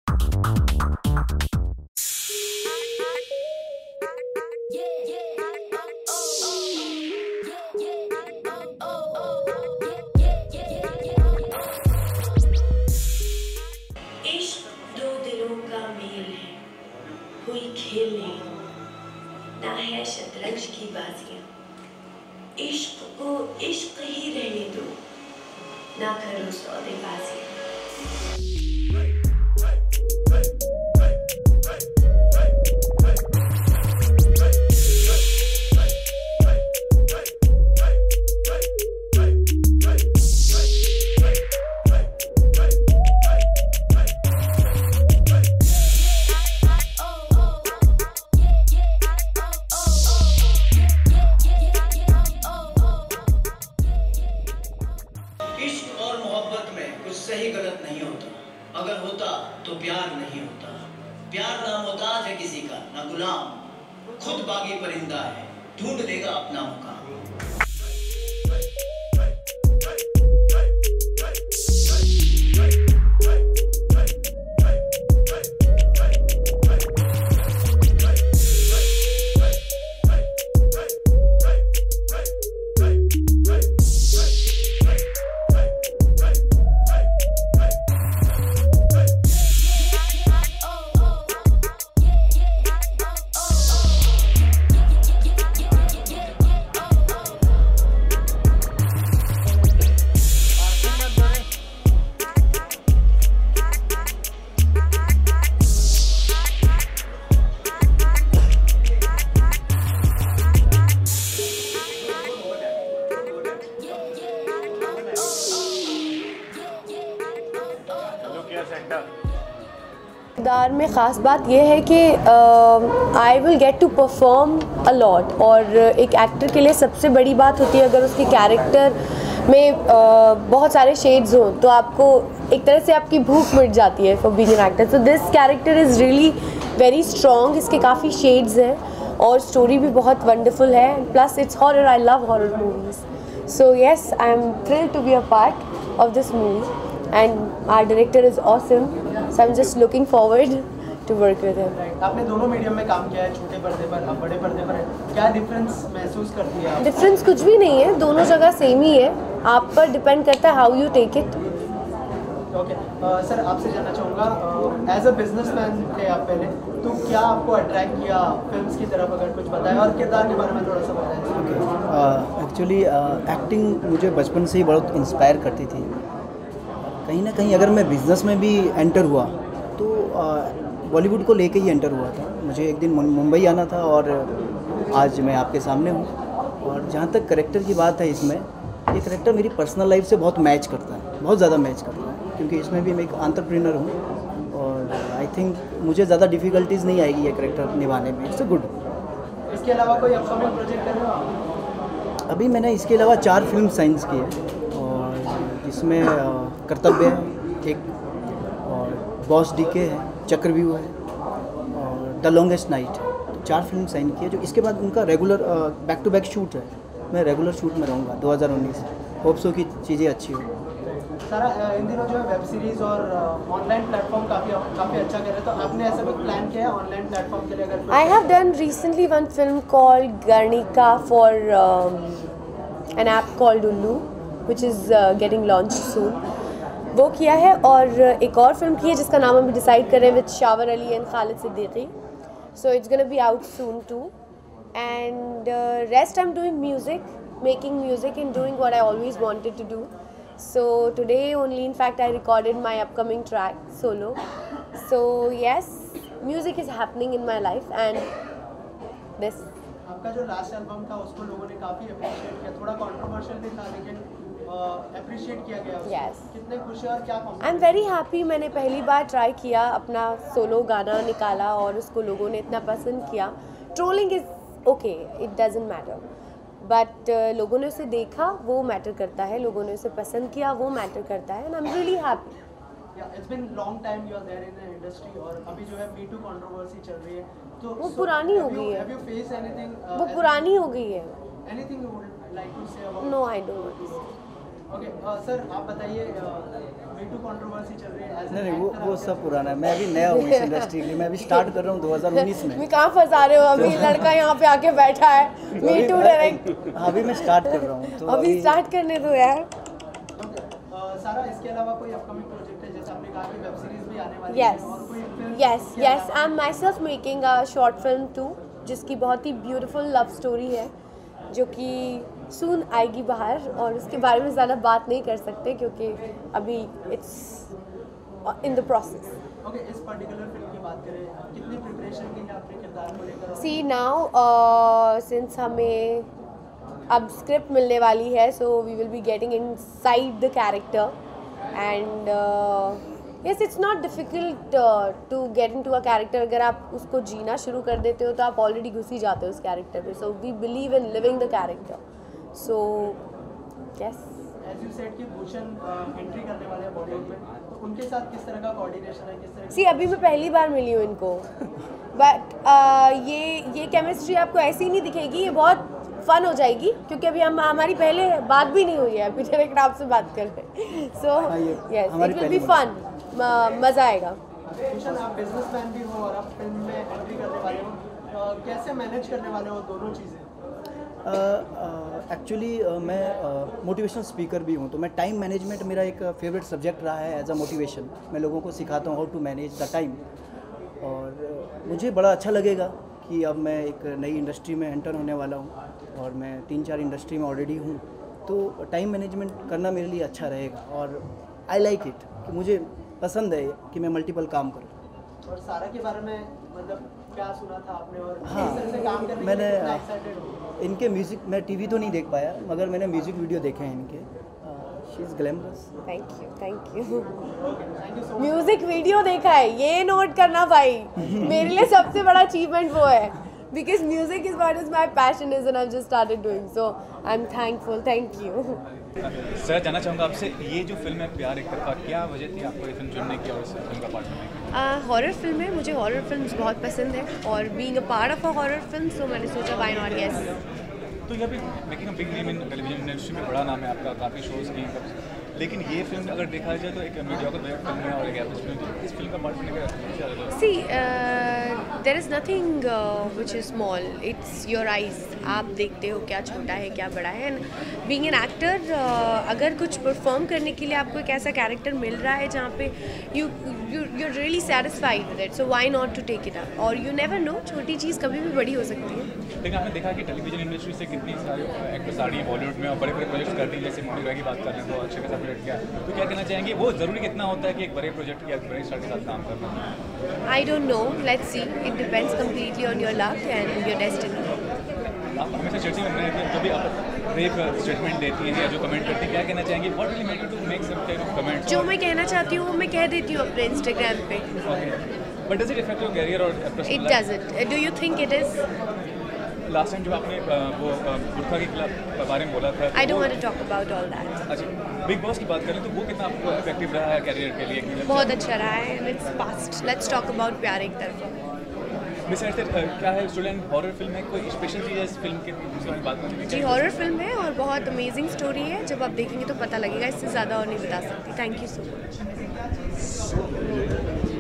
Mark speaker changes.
Speaker 1: कोई खेल नहीं, ना है शतरंज की बाजियां। इश्क को इश्क ही रहने दो, ना करो सौदेबाजियां।
Speaker 2: इश्क और मोहब्बत में कुछ सही गलत नहीं होता, अगर होता तो प्यार नहीं होता। प्यार ना मोहताज है किसी का, ना गुलाम, खुद बागी परिंदा है, ढूंढ लेगा अपना मुकाम।
Speaker 3: किरदार में ख़ास बात यह है कि I will get to perform a lot, और एक एक्टर के लिए सबसे बड़ी बात होती है अगर उसके कैरेक्टर में बहुत सारे शेड्स हों तो आपको एक तरह से आपकी भूख मिट जाती है for being an actor. So this character is really very strong, इसके काफ़ी शेड्स हैं और स्टोरी भी बहुत वंडरफुल है, plus it's horror, I love horror movies. So yes, I am thrilled to be a part of this movie and our director is awesome, so I'm just looking forward to work with him.
Speaker 4: आपने दोनों medium में काम किया है, छोटे पर्दे पर, अब बड़े पर्दे पर, क्या डिफरेंस महसूस करती है आप?
Speaker 3: डिफरेंस कुछ भी नहीं है, दोनों जगह सेम ही है, आप पर डिपेंड करता है how you take it.
Speaker 4: Okay sir, आपसे जानना चाहूँगा, एज अ बिजनेसमैन थे आप पहले, तो क्या आपको अट्रैक्ट किया फिल्म्स की तरफ, अगर कुछ बताएं, और किरदार के बारे में थोड़ा सा बताएं।
Speaker 5: एक्चुअली एक्टिंग मुझे बचपन से ही बहुत इंस्पायर करती थी। कहीं ना कहीं अगर मैं बिज़नेस में भी एंटर हुआ तो बॉलीवुड को लेके ही एंटर हुआ था। मुझे एक दिन मुंबई आना था और आज मैं आपके सामने हूँ। और जहाँ तक करेक्टर की बात है, इसमें ये करेक्टर मेरी पर्सनल लाइफ से बहुत मैच करता है, बहुत ज़्यादा मैच करता है, क्योंकि इसमें भी मैं एक एंटरप्रेन्योर हूँ और आई थिंक मुझे ज़्यादा डिफ़िकल्टीज़ नहीं आएगी ये करेक्टर निभाने में। It's good.
Speaker 4: इसके अलावा कोई अपकमिंग प्रोजेक्ट कर रहे हो?
Speaker 5: अभी मैंने इसके अलावा 4 फिल्म साइंस की है, और जिसमें कर्तव्य है एक, और बॉस डीके है, चक्रव्यूह है और द लॉन्गेस्ट नाइट है। तो 4 फिल्म साइन की है, जो इसके बाद उनका regular back to back shoot है। मैं रेगुलर शूट में रहूँगा 2019। होप सो की चीज़ें अच्छी हो।
Speaker 4: सारा इन दिनों जो है वेब सीरीज़ और ऑनलाइन प्लेटफॉर्म काफ़ी अच्छा कर रहे हैं, तो आपने ऐसा कोई प्लान किया है ऑनलाइन प्लेटफॉर्म के लिए? अगर
Speaker 3: I have done recently one film called Garnika for an app called Ullu which is getting launch soon, वो किया है। और एक और फिल्म की है जिसका नाम हम डिसाइड कर रहे हैं with Shawar Ali and Khalid Siddiqui, so it's gonna be out soon too. And rest I am doing music, making music and doing what I always wanted to do. So today only, in fact, I recorded my upcoming track solo. So yes, music is happening in my life and this.
Speaker 4: आपका जो last album था उसको लोगों ने काफ़ी appreciate किया, थोड़ा controversial भी था लेकिन अप्रिशिएट किया गया उसको।
Speaker 3: Yes.
Speaker 4: कितने खुश हैं और क्या?
Speaker 3: I am very happy. मैंने पहली बार ट्राई किया, अपना सोलो गाना निकाला और उसको लोगों ने इतना पसंद किया। Trolling is okay, it doesn't matter, but लोगों ने उसे देखा, वो मैटर करता है। लोगों ने उसे पसंद किया, वो मैटर करता है। And I am really happy.
Speaker 4: It's been long time you are there in the industry, और अभी जो है मी टू कंट्रोवर्सी चल रही है, तो
Speaker 3: वो पुरानी हो गई है।
Speaker 4: Have you face anything?
Speaker 3: वो पुरानी हो गई है।
Speaker 4: Anything you would like to say about?
Speaker 3: No, I don't.
Speaker 4: Okay sir, आप बताइए, मीटू कंट्रोवर्सी चल रही है,
Speaker 5: नहीं वो सब पुराना है। मैं अभी नया हूँ इस इंडस्ट्री के लिए, मैं अभी स्टार्ट कर रहा हूँ 2019 में।
Speaker 3: मैं कहाँ फंसा रहे हो, अभी लड़का यहाँ पे आके बैठा है मी टू डायरेक्ट।
Speaker 5: हाँ अभी मैं स्टार्ट कर रहा हूँ तो
Speaker 3: अभी स्टार्ट करने दो यार।
Speaker 4: सारा इसके अलावा कोई अपकमिंग प्रोजेक्ट है, जैसे आपने कहा कि वेब सीरीज भी आने वाली
Speaker 3: Yes.
Speaker 4: है, और कोई film
Speaker 3: yes I am myself making a short film too, जिसकी बहुत ही ब्यूटीफुल लव स्टोरी है जो कि सून आएगी बाहर, और उसके बारे में ज़्यादा बात नहीं कर सकते क्योंकि अभी it's in the process.
Speaker 4: Okay, इस पर्टिकुलर फिल्म की बात करें, कितनी प्रिपरेशन की है अपने किरदार को लेकर?
Speaker 3: सी नाउ सिंस हमें अब स्क्रिप्ट मिलने वाली है, so we will be getting inside the character and yes it's not difficult to get into a character. अगर आप उसको जीना शुरू कर देते हो तो आप ऑलरेडी घुस ही जाते हो उस कैरेक्टर में। So we believe in living the character, so yes.
Speaker 4: As you said कि भूषण एंट्री करने वाले हैं बॉलीवुड में, तो उनके साथ किस तरह का कोऑर्डिनेशन है, किस तरह
Speaker 3: सी अभी मैं पहली बार मिली हूँ इनको, बट ये केमिस्ट्री आपको ऐसी नहीं दिखेगी, ये बहुत फन हो जाएगी क्योंकि अभी हमारी पहले बात भी नहीं हुई है, अभी डायरेक्ट आपसे बात कर रहे हैं। So yes it will be fun, मज़ा आएगा।
Speaker 4: भूषण, आप बिजनेसमैन भी हो और आप फिल्म में एंट्री करने वाले हो, कैसे मैनेज करने वाले हो दोनों चीज़ें?
Speaker 5: एक्चुअली मैं मोटिवेशनल स्पीकर भी हूँ, तो मैं टाइम मैनेजमेंट मेरा एक फेवरेट सब्जेक्ट रहा है एज अ मोटिवेशन। मैं लोगों को सिखाता हूँ how to manage the time, और मुझे बड़ा अच्छा लगेगा कि अब मैं एक नई इंडस्ट्री में एंटर होने वाला हूँ और मैं 3-4 इंडस्ट्री में ऑलरेडी हूँ, तो टाइम मैनेजमेंट करना मेरे लिए अच्छा रहेगा और आई लाइक इट, कि मुझे पसंद है कि मैं मल्टीपल काम करूँ।
Speaker 4: और सारा के बारे में मतलब क्या सुना था आपने, और
Speaker 5: हाँ,
Speaker 4: किस तरह से काम करने
Speaker 5: मैंने
Speaker 4: के लिए कितना एक्साइटेड हो?
Speaker 5: इनके म्यूज़िक, मैं टीवी तो नहीं देख पाया मगर मैंने म्यूज़िक वीडियो देखे हैं इनके। She is glamorous.
Speaker 3: Thank you.
Speaker 4: Thank you so much.
Speaker 3: Music video देखा है, ये नोट करना भाई, मेरे लिए सबसे बड़ा अचीवमेंट वो है, because music is what is my passion is and I just started doing, so I am thankful, thank you.
Speaker 6: Sir जानना चाहूँगा आपसे, ये जो फिल्म है प्यार एक तरफा, क्या वजह थी आपको ये फिल्म चुनने की और इस फिल्म का पार्ट बनने की?
Speaker 3: हॉरर फिल्म है, मुझे हॉरर फिल्म्स बहुत पसंद है और being a part of a horror film, सो मैंने सोचा व्हाई नॉट, यस।
Speaker 6: तो ये अभी making a big name in television industry में बड़ा नाम है आपका, काफ़ी शोज़ की हैं, लेकिन ये फिल्म अगर देखा जाए तो एक मीडियोकर बजट फिल्म है और एक एवरेज फिल्म, तो इस फिल्म का पार्ट बनने का क्या लगा?
Speaker 3: See there is nothing which is small, it's your eyes, आप देखते हो क्या छोटा है क्या बड़ा है। एंड बीइंग एन एक्टर, अगर कुछ परफॉर्म करने के लिए आपको एक ऐसा कैरेक्टर मिल रहा है जहाँ पे you really satisfied with it, so why not to take it up, और यू नेवर नो, छोटी चीज़ कभी भी बड़ी हो सकती है।
Speaker 6: लेकिन आपने देखा कि टेलीविजन इंडस्ट्री से कितनी सारी एक्ट्रेस आ रही है बॉलीवुड में और बड़े बड़े प्रोजेक्ट्स करती है, जैसे मोनिका की बात कर रहे हैं तो अच्छे खासा प्रोजेक्ट किया, तो क्या कहना चाहेंगे वो ज़रूरी कितना होता है कि एक बड़े प्रोजेक्ट या बड़े स्टार के साथ काम करना?
Speaker 3: I don't know, let's see, it depends completely on your luck and your destiny.
Speaker 6: आप हमेशा चर्चा में रहे थे, जब भी आप रेप स्टेटमेंट देती हैं या जो कमेंट करती हैं, क्या कहना चाहेंगे? What will make you to make some kind of comments?
Speaker 3: जो मैं कहना चाहती हूँ वो मैं कह देती हूँ अपने इंस्टाग्राम पे।
Speaker 6: But does it effect your career और
Speaker 3: It doesn't. Do you think it is?
Speaker 6: Last time जब आपने वो बुर्का के खिलाफ बारे में बोला था,
Speaker 3: I don't want to talk about all that.
Speaker 6: अच्छा बिग बॉस की बात करें तो वो कितना आपको इफेक्टिव रहा है कैरियर के लिए?
Speaker 3: बहुत अच्छा रहा है and it's past. Let's talk about प्यार एक तरफा।
Speaker 6: मिस क्या है, स्टूडेंट हॉरर फिल्म है, कोई स्पेशल चीज़ है इस फिल्म के जिसके बारे में बात करनी
Speaker 3: जी हॉरर फिल्म है और बहुत अमेजिंग स्टोरी है, जब आप देखेंगे तो पता लगेगा, इससे ज़्यादा और नहीं बता सकती। Thank you so much.